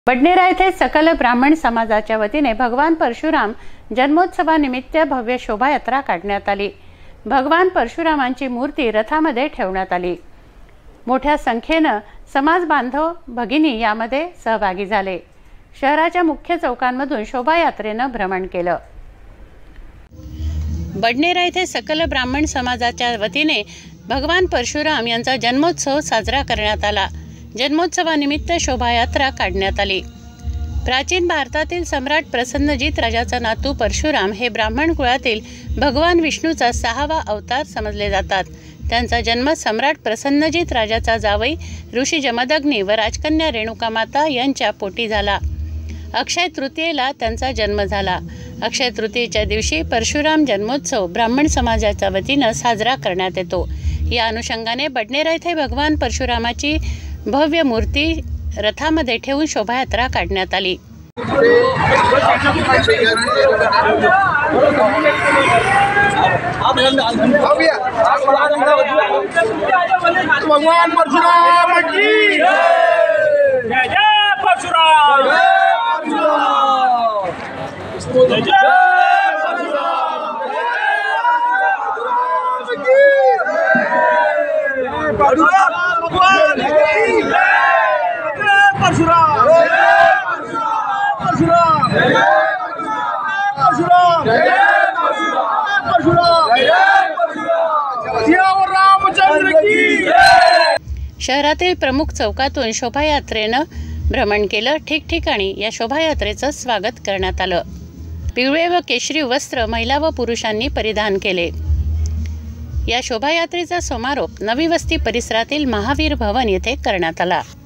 बडनेरा येथे सकल ब्राह्मण समाजाच्या वतीने भगवान परशुराम जन्मोत्सवानिमित्त भव्य शोभायात्रा काढण्यात आली। भगवान परशुरामांची मूर्ती रथामध्ये ठेवण्यात आली। मोठ्या संख्येने समाज बांधव भगिनी यामध्ये सहभागी झाले। शहराच्या मुख्य चौकांमधून शोभायात्रेने भ्रमण केलं। बडनेरा येथे सकल ब्राह्मण समाजाच्या वतीने भगवान परशुराम यांचा जन्मोत्सव साजरा करण्यात आला। जन्मोत्सवानिमित्त शोभायात्रा काढण्यात आली। प्राचीन भारतातील सम्राट प्रसन्नजित राजाचा नातू परशुराम हे ब्राह्मण कुळातील भगवान विष्णूचा 6वा अवतार समजले जातात। त्यांचा जन्म सम्राट प्रसन्नजित राजाचा जावई ऋषी जमदग्नी व राजकन्या रेणुका माता यांच्या पोटी झाला। अक्षय तृतीयेला त्यांचा जन्म झाला। अक्षय तृतीयेच्या दिवशी परशुराम जन्मोत्सव ब्राह्मण समाजाच्या वतीने साजरा करण्यात येतो। या अनुषंगाने बडनेरा येथे भगवान परशुरामाची भव्य मूर्ती रथामध्ये ठेवून शोभायात्रा काढण्यात आली। भगवान परशुराम की जय जय परशुराम जय जय शहरातील प्रमुख चौकातून शोभायात्रेनं भ्रमण केलं। ठिकठिकाणी या शोभायात्रेचं स्वागत करण्यात आलं। पिवळे व केशरी वस्त्र महिला व पुरुषांनी परिधान केले। या शोभायात्रेचा समारोप नवी वस्ती परिसरातील महावीर भवन येथे करण्यात आला।